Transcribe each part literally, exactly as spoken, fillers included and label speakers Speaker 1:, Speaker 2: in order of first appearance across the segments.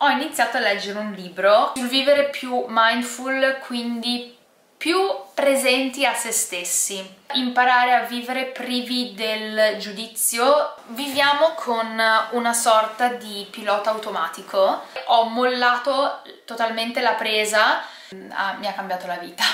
Speaker 1: ho iniziato a leggere un libro sul vivere più mindful, quindi più presenti a se stessi, imparare a vivere privi del giudizio. Viviamo con una sorta di pilota automatico. Ho mollato totalmente la presa, ah, mi ha cambiato la vita.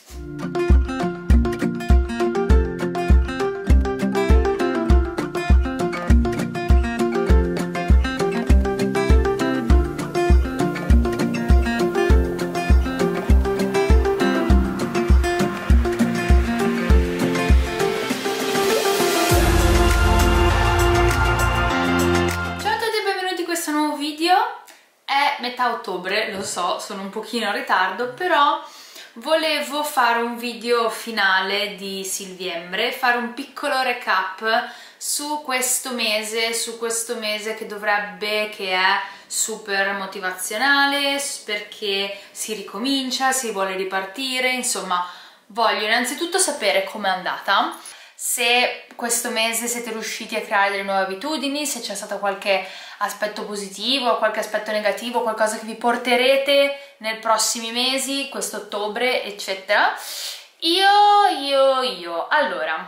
Speaker 1: Metà ottobre, lo so, sono un pochino in ritardo, però volevo fare un video finale di Silviembre, fare un piccolo recap su questo mese, su questo mese che dovrebbe, che è super motivazionale, perché si ricomincia, si vuole ripartire, insomma, voglio innanzitutto sapere com'è andata, se questo mese siete riusciti a creare delle nuove abitudini, se c'è stato qualche aspetto positivo, qualche aspetto negativo, qualcosa che vi porterete nei prossimi mesi, questo ottobre, eccetera. Io, io, io. Allora,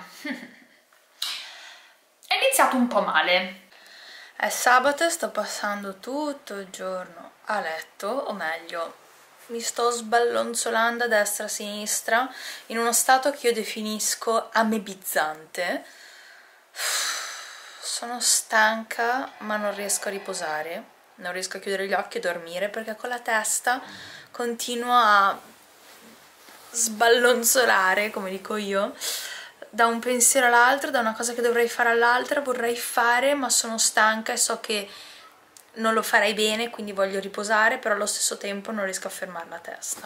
Speaker 1: è iniziato un po' male. È sabato e sto passando tutto il giorno a letto, o meglio, mi sto sballonzolando a destra e a sinistra in uno stato che io definisco amebizzante. Sono stanca ma non riesco a riposare, non riesco a chiudere gli occhi e dormire perché con la testa continuo a sballonzolare, come dico io, da un pensiero all'altro, da una cosa che dovrei fare all'altra, vorrei fare ma sono stanca e so che non lo farei bene, quindi voglio riposare, però allo stesso tempo non riesco a fermare la testa.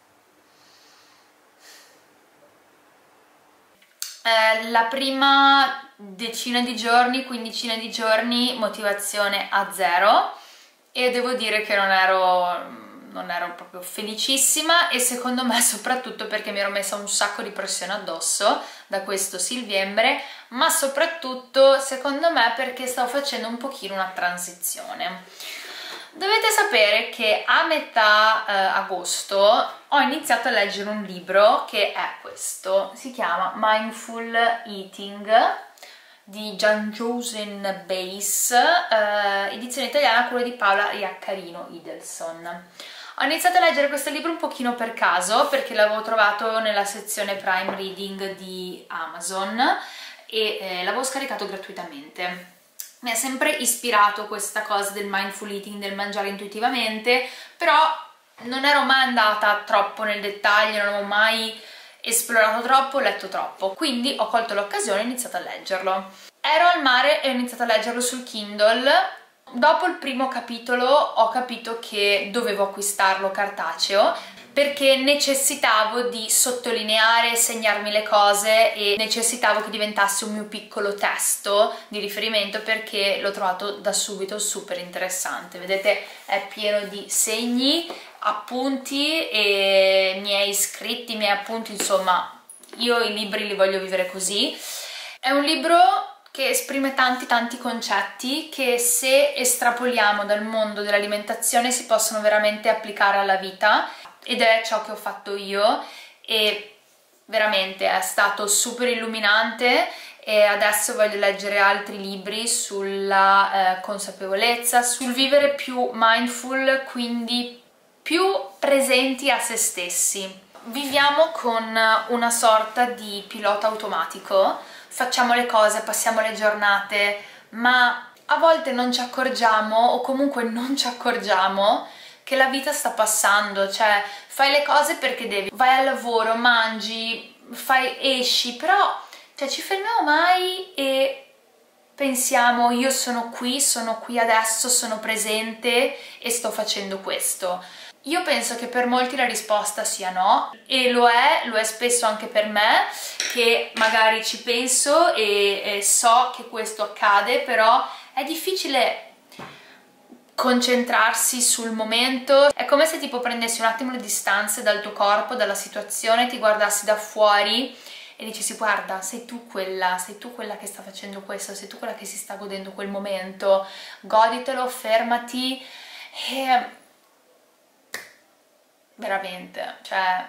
Speaker 1: Eh, la prima decina di giorni, quindicina di giorni, motivazione a zero, e devo dire che non ero, non ero proprio felicissima, e secondo me soprattutto perché mi ero messa un sacco di pressione addosso da questo Silviembre, ma soprattutto secondo me perché stavo facendo un pochino una transizione. Dovete sapere che a metà eh, agosto ho iniziato a leggere un libro che è questo, si chiama Mindful Eating di Gianjosen Bass, eh, edizione italiana, quello di Paola Iaccarino Idelson. Ho iniziato a leggere questo libro un pochino per caso perché l'avevo trovato nella sezione Prime Reading di Amazon e eh, l'avevo scaricato gratuitamente. Mi ha sempre ispirato questa cosa del mindful eating, del mangiare intuitivamente, però non ero mai andata troppo nel dettaglio, non avevo mai esplorato troppo, letto troppo, quindi ho colto l'occasione e ho iniziato a leggerlo. Ero al mare e ho iniziato a leggerlo sul Kindle. Dopo il primo capitolo ho capito che dovevo acquistarlo cartaceo perché necessitavo di sottolineare, segnarmi le cose, e necessitavo che diventasse un mio piccolo testo di riferimento perché l'ho trovato da subito super interessante. Vedete, è pieno di segni, appunti e miei scritti, miei appunti, insomma, io i libri li voglio vivere così. È un libro che esprime tanti tanti concetti che, se estrapoliamo dal mondo dell'alimentazione, si possono veramente applicare alla vita, ed è ciò che ho fatto io, e veramente è stato super illuminante. E adesso voglio leggere altri libri sulla eh, consapevolezza, sul vivere più mindful, quindi più presenti a se stessi. Viviamo con una sorta di pilota automatico, facciamo le cose, passiamo le giornate, ma a volte non ci accorgiamo, o comunque non ci accorgiamo, che la vita sta passando. Cioè, fai le cose perché devi, vai al lavoro, mangi, fai, esci, però cioè, ci fermiamo mai e pensiamo: io sono qui, sono qui adesso, sono presente e sto facendo questo. Io penso che per molti la risposta sia no, e lo è, lo è spesso anche per me, che magari ci penso e, e so che questo accade, però è difficile concentrarsi sul momento. È come se tipo prendessi un attimo le distanze dal tuo corpo, dalla situazione, ti guardassi da fuori e dicessi: guarda, sei tu quella, sei tu quella che sta facendo questo, sei tu quella che si sta godendo quel momento, goditelo, fermati E veramente, cioè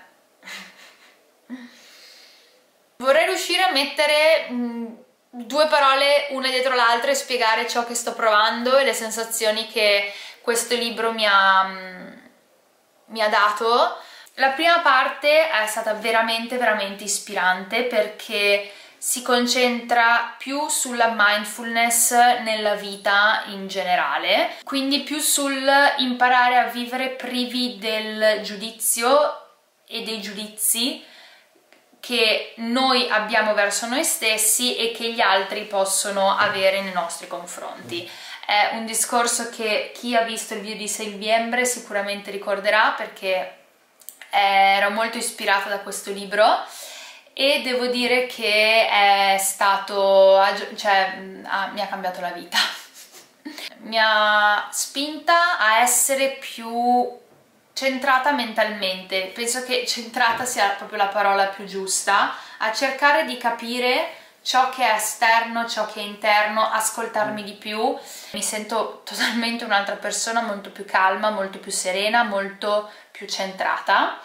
Speaker 1: vorrei riuscire a mettere mh, due parole una dietro l'altra e spiegare ciò che sto provando e le sensazioni che questo libro mi ha, mh, mi ha dato. La prima parte è stata veramente veramente ispirante perché si concentra più sulla mindfulness nella vita in generale, quindi più sul imparare a vivere privi del giudizio e dei giudizi che noi abbiamo verso noi stessi e che gli altri possono avere nei nostri confronti. È un discorso che chi ha visto il video di Sylvie Embre sicuramente ricorderà perché ero molto ispirata da questo libro e devo dire che è stato, cioè, mi ha cambiato la vita. Mi ha spinta a essere più centrata mentalmente, penso che centrata sia proprio la parola più giusta, a cercare di capire ciò che è esterno, ciò che è interno, ascoltarmi di più. Mi sento totalmente un'altra persona, molto più calma, molto più serena, molto più centrata.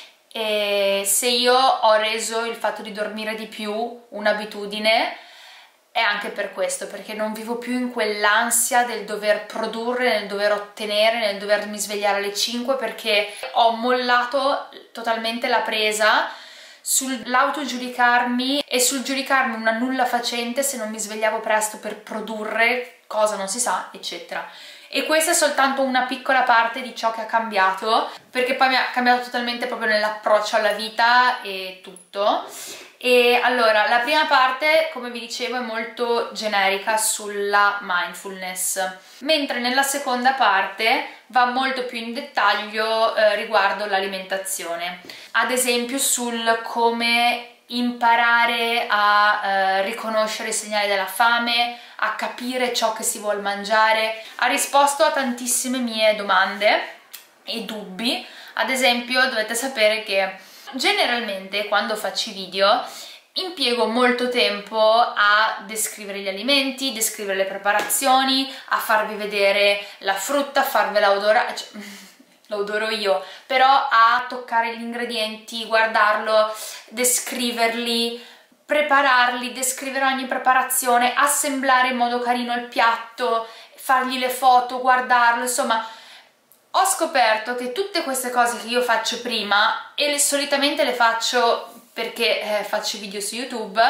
Speaker 1: E se io ho reso il fatto di dormire di più un'abitudine è anche per questo, perché non vivo più in quell'ansia del dover produrre, nel dover ottenere, nel dovermi svegliare alle cinque, perché ho mollato totalmente la presa sull'autogiudicarmi e sul giudicarmi una nulla facente se non mi svegliavo presto per produrre cosa non si sa, eccetera. E questa è soltanto una piccola parte di ciò che ha cambiato, perché poi mi ha cambiato totalmente proprio nell'approccio alla vita e tutto. E allora, la prima parte, come vi dicevo, è molto generica sulla mindfulness, mentre nella seconda parte va molto più in dettaglio eh, riguardo l'alimentazione, ad esempio sul come imparare a eh, riconoscere i segnali della fame, a capire ciò che si vuol mangiare. Ha risposto a tantissime mie domande e dubbi. Ad esempio, dovete sapere che generalmente quando faccio i video impiego molto tempo a descrivere gli alimenti, descrivere le preparazioni, a farvi vedere la frutta, a farvela odorare, cioè, lo odoro io, però a toccare gli ingredienti, guardarlo, descriverli, prepararli, descrivere ogni preparazione, assemblare in modo carino il piatto, fargli le foto, guardarlo, insomma. Ho scoperto che tutte queste cose che io faccio prima, e le, solitamente le faccio perché eh, faccio video su YouTube,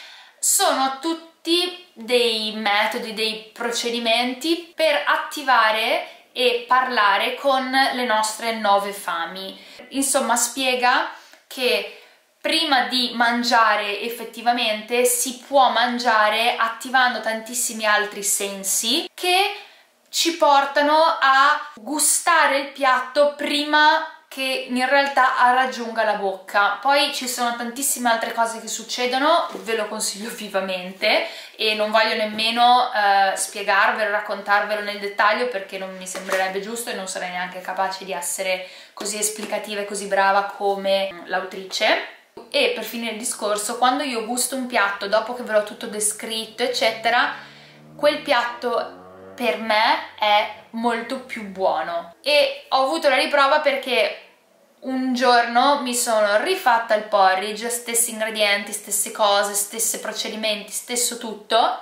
Speaker 1: sono tutti dei metodi, dei procedimenti per attivare e parlare con le nostre nove fami. Insomma, spiega che prima di mangiare effettivamente si può mangiare attivando tantissimi altri sensi che ci portano a gustare il piatto prima che in realtà raggiunga la bocca. Poi ci sono tantissime altre cose che succedono, ve lo consiglio vivamente e non voglio nemmeno eh, spiegarvelo, raccontarvelo nel dettaglio perché non mi sembrerebbe giusto e non sarei neanche capace di essere così esplicativa e così brava come l'autrice. E per finire il discorso, quando io gusto un piatto dopo che ve l'ho tutto descritto eccetera, quel piatto per me è molto più buono. E ho avuto la riprova perché un giorno mi sono rifatta il porridge, stessi ingredienti, stesse cose, stessi procedimenti, stesso tutto.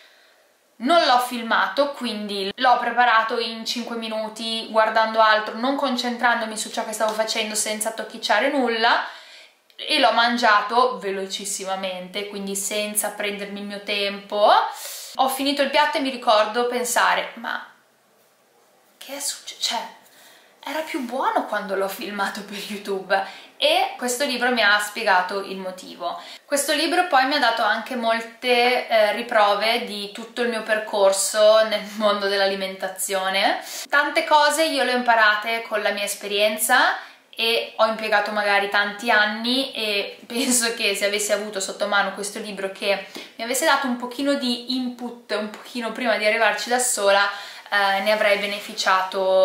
Speaker 1: Non l'ho filmato, quindi l'ho preparato in cinque minuti guardando altro, non concentrandomi su ciò che stavo facendo, senza tocchicciare nulla, e l'ho mangiato velocissimamente, quindi senza prendermi il mio tempo. Ho finito il piatto e mi ricordo pensare, ma che è successo? Cioè, era più buono quando l'ho filmato per YouTube. E questo libro mi ha spiegato il motivo. Questo libro poi mi ha dato anche molte eh, riprove di tutto il mio percorso nel mondo dell'alimentazione. Tante cose io le ho imparate con la mia esperienza e ho impiegato magari tanti anni, e penso che se avessi avuto sotto mano questo libro che mi avesse dato un pochino di input un pochino prima di arrivarci da sola, eh, ne avrei beneficiato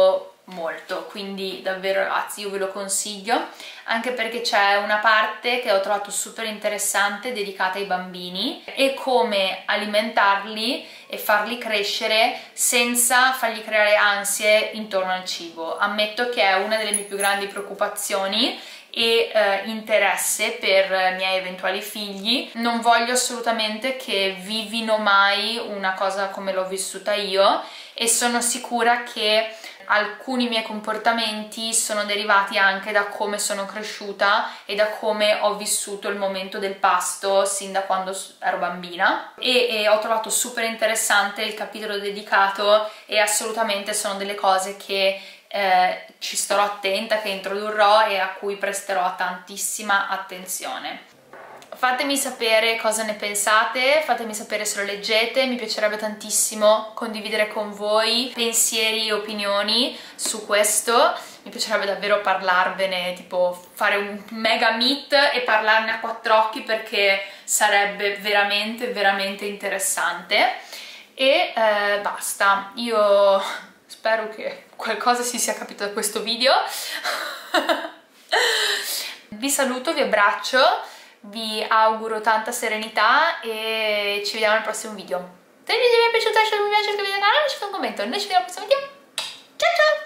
Speaker 1: molto, quindi davvero ragazzi io ve lo consiglio, anche perché c'è una parte che ho trovato super interessante dedicata ai bambini e come alimentarli e farli crescere senza fargli creare ansie intorno al cibo. Ammetto che è una delle mie più grandi preoccupazioni e eh, interesse per i miei eventuali figli. Non voglio assolutamente che vivino mai una cosa come l'ho vissuta io, e sono sicura che alcuni miei comportamenti sono derivati anche da come sono cresciuta e da come ho vissuto il momento del pasto sin da quando ero bambina, e, e ho trovato super interessante il capitolo dedicato, e assolutamente sono delle cose che eh, ci starò attenta, che introdurrò e a cui presterò tantissima attenzione. Fatemi sapere cosa ne pensate, fatemi sapere se lo leggete, mi piacerebbe tantissimo condividere con voi pensieri e opinioni su questo, mi piacerebbe davvero parlarvene, tipo fare un mega meet e parlarne a quattro occhi, perché sarebbe veramente veramente interessante. E eh, basta, io spero che qualcosa si sia capito da questo video. Vi saluto, vi abbraccio, vi auguro tanta serenità e ci vediamo al prossimo video. Se il video vi è piaciuto lasciate un mi piace, iscrivetevi al canale, lasciate un commento. Noi ci vediamo al prossimo video. Ciao ciao!